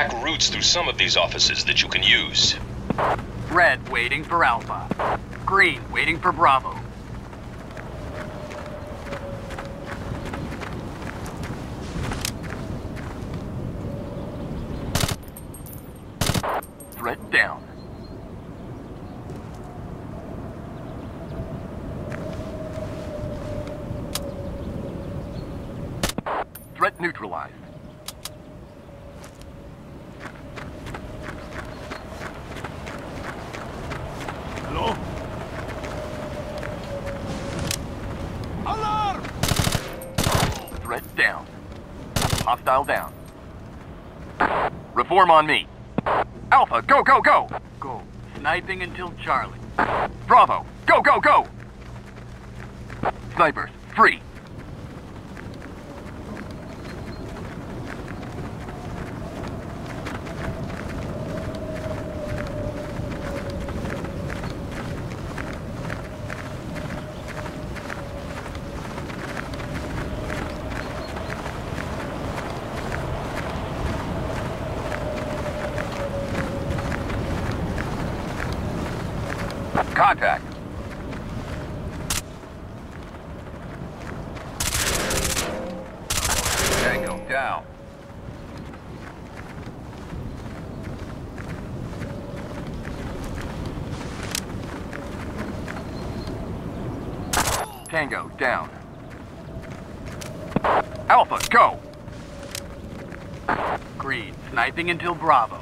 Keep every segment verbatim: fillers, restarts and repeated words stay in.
back routes through some of these offices that you can use. Red waiting for Alpha. Green waiting for Bravo. Threat down. Threat neutralized. Hello? Alarm! Threat down. Hostile down. Reform on me. Alpha, go, go, go! Go. Sniping until Charlie. Bravo, go, go, go! Snipers, free. Contact. Tango down. Tango down. Alpha, go! Green, sniping until Bravo.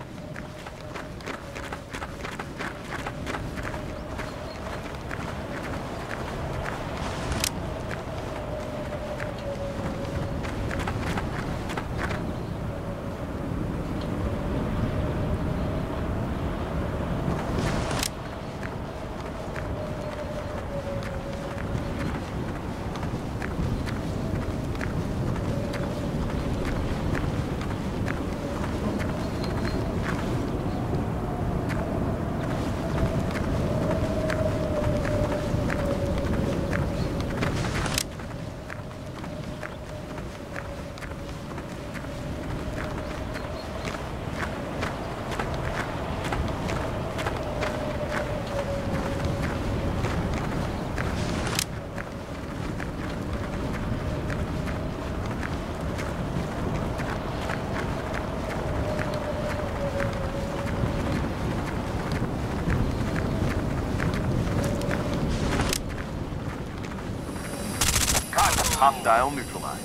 Hostile neutralized.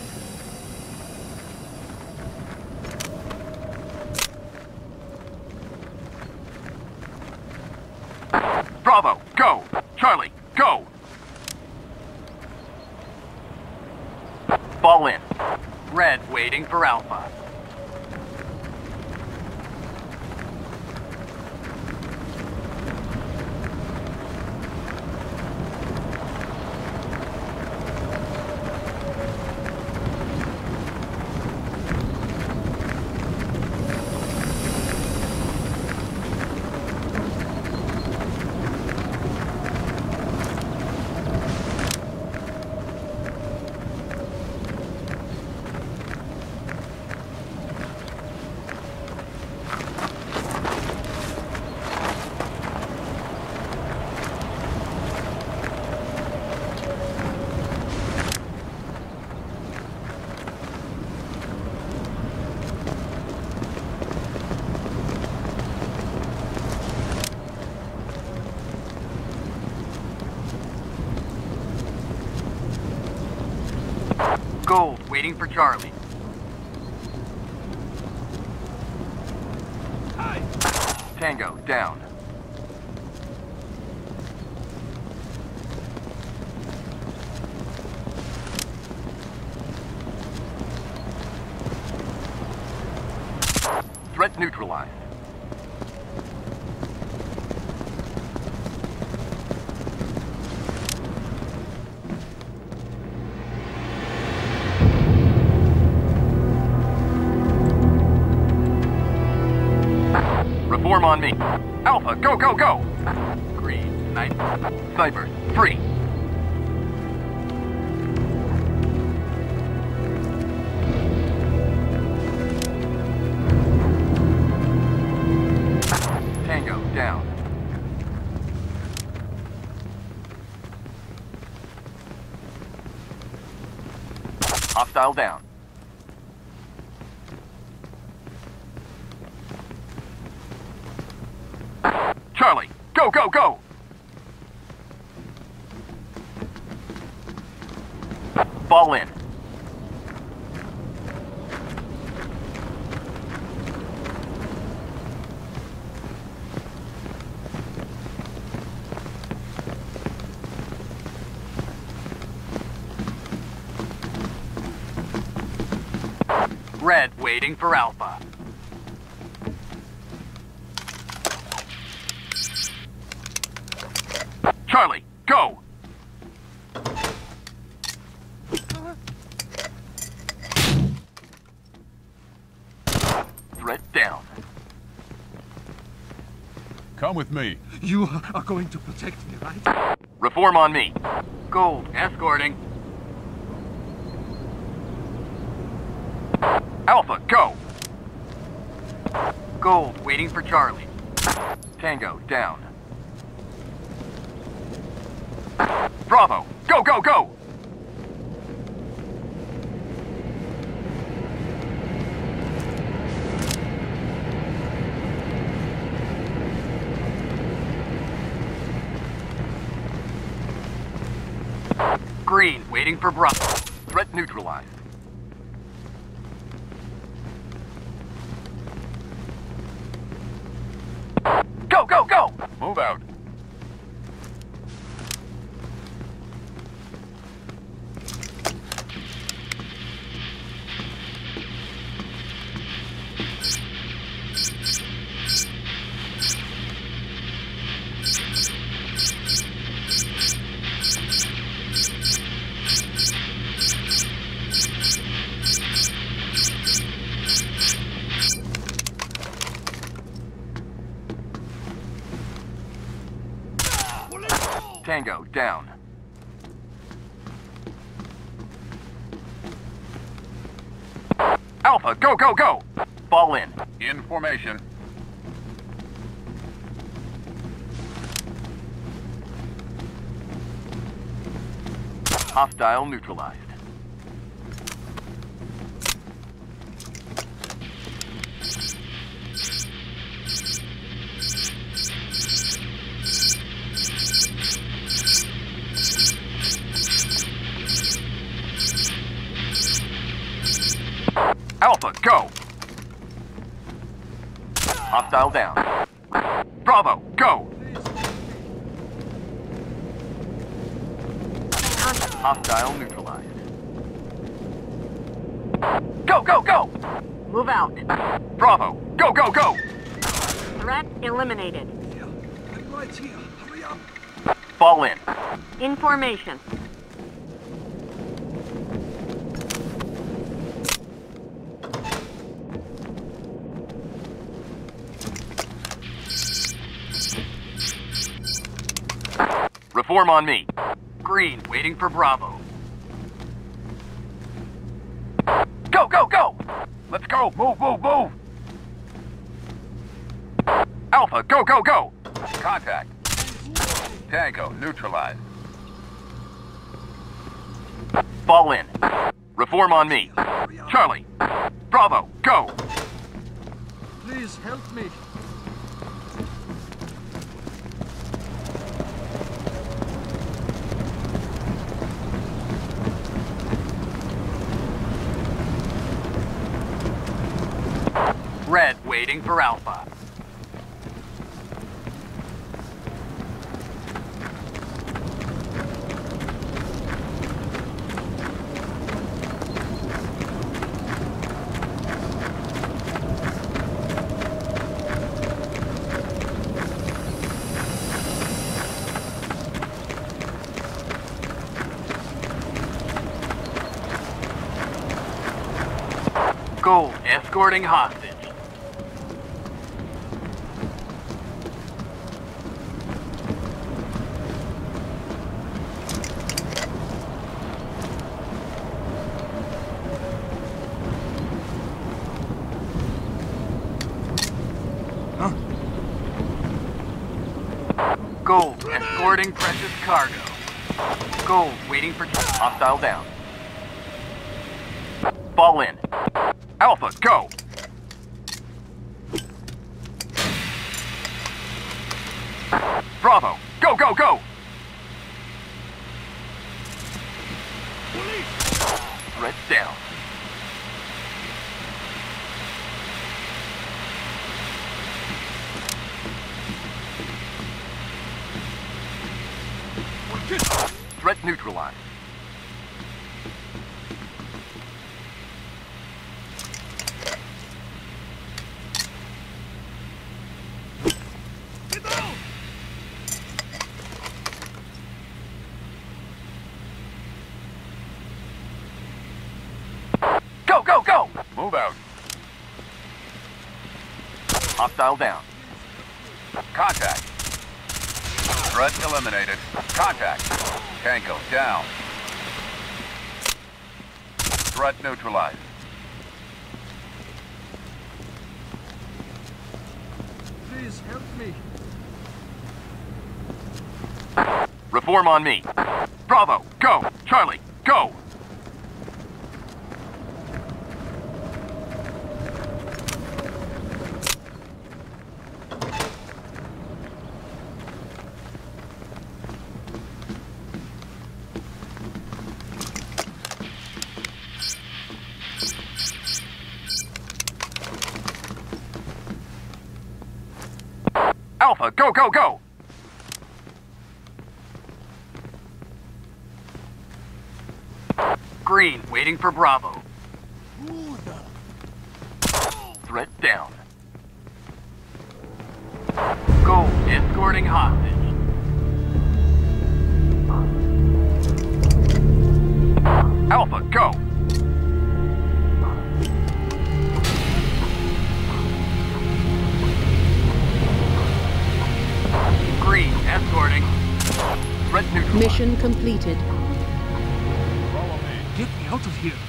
Bravo, go! Charlie, go! Fall in. Red waiting for Alpha. Gold, waiting for Charlie. Hi. Tango, down. Threat neutralized. Reform on me. Alpha, go, go, go! Green, snipe, snipers, free. down. Hostile down. Charlie, go, go, go! Fall in. Red waiting for Alpha. Charlie, go! Threat down. Come with me. You are going to protect me, right? Reform on me. Gold, escorting. Alpha, go! Gold, waiting for Charlie. Tango, down. Bravo, go, go, go! Green, waiting for Bravo. Threat neutralized. Go, go, go! Move out. Tango, down. Alpha, go, go, go! Fall in. In formation. Hostile neutralized. Alpha, go! Hostile down. Bravo, go! Hostile neutralized. Go, go, go! Move out. Bravo, go, go, go! Threat eliminated. Here. I'm right here. Hurry up. Fall in. In formation. Reform on me. Green, waiting for Bravo. Go, go, go! Let's go! Move, move, move! Alpha, go, go, go! Contact. Tango, neutralized. Fall in. Reform on me. Hurry up. Charlie. Bravo, go! Please help me. Red, waiting for Alpha. Gold, escorting hostage. Gold, escorting precious cargo. Gold, waiting for hostile down. Fall in. Alpha, go! Bravo, go, go, go! Threat down. Threat neutralized. Get down! Go, go, go! Move out. Hostile down. Contact. Threat eliminated. Contact. Tango down. Threat neutralized. Please help me. Reform on me. Bravo, go! Charlie, go! Alpha, go, go, go! Green, waiting for Bravo. Threat down. Gold, escorting hostage. Alpha, go! Green, escorting. Threat neutral. Mission completed. Follow me. Get me out of here.